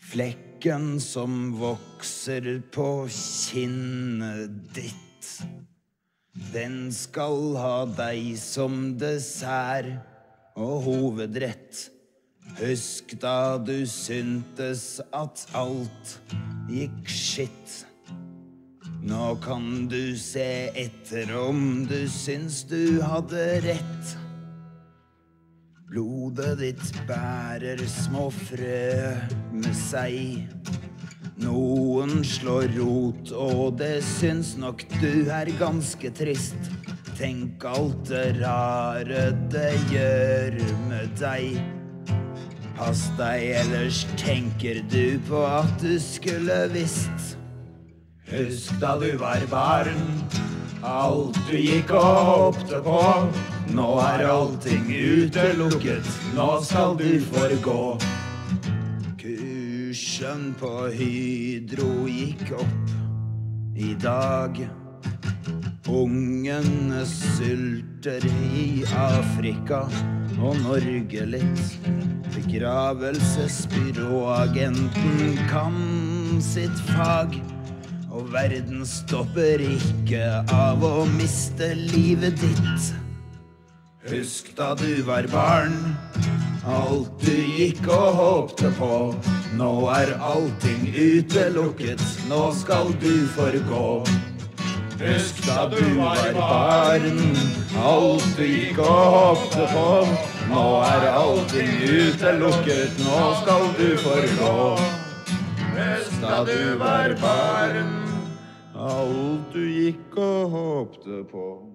Flekken som vokser på kinnet ditt, den skal ha deg som dessert og hovedrett. Husk da du syntes at alt gikk skitt. Nå kan du se etter om du syns du hadde rett. Blodet ditt bærer små frø med seg. Noen slår rot, og det syns nok du er ganske trist. Tenk alt det rare det gjør med deg. Pass deg, ellers tenker du på at du skulle visst. Husk da du var barn, alt du gikk og håpte på. Nå er allting utelukket, nå skal du forgå. Kursen på Hydro gikk opp i dag. Ungene sulter i Afrika og Norge litt. Begravelsesbyråagenten kan sitt fag. Og verden stopper ikke av å miste livet ditt. Husk da du var barn, alt du gikk og håpte på. Nå er allting utelukket, nå skal du forgå. Husk da du var barn, alt du gikk og håpte på. Nå er allting utelukket, nå skal du forgå. Husk da du var barn, alt du gikk og håpte på.